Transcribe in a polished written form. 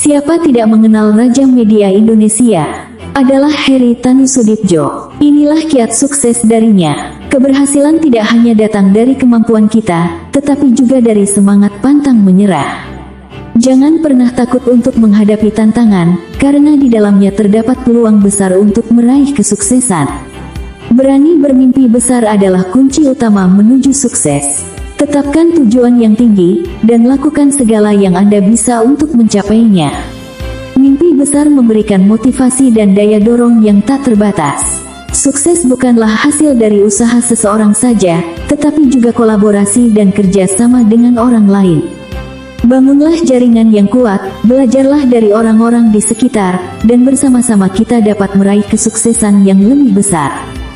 Siapa tidak mengenal Raja Media Indonesia? Adalah Heri Tanu Sudibjo. Inilah kiat sukses darinya. Keberhasilan tidak hanya datang dari kemampuan kita, tetapi juga dari semangat pantang menyerah. Jangan pernah takut untuk menghadapi tantangan, karena di dalamnya terdapat peluang besar untuk meraih kesuksesan. Berani bermimpi besar adalah kunci utama menuju sukses. Tetapkan tujuan yang tinggi, dan lakukan segala yang Anda bisa untuk mencapainya. Mimpi besar memberikan motivasi dan daya dorong yang tak terbatas. Sukses bukanlah hasil dari usaha seseorang saja, tetapi juga kolaborasi dan kerja sama dengan orang lain. Bangunlah jaringan yang kuat, belajarlah dari orang-orang di sekitar, dan bersama-sama kita dapat meraih kesuksesan yang lebih besar.